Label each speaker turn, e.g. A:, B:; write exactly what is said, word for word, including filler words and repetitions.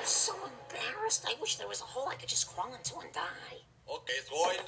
A: so embarrassed. I wish there was a hole I could just crawl into and die.
B: Okay, so I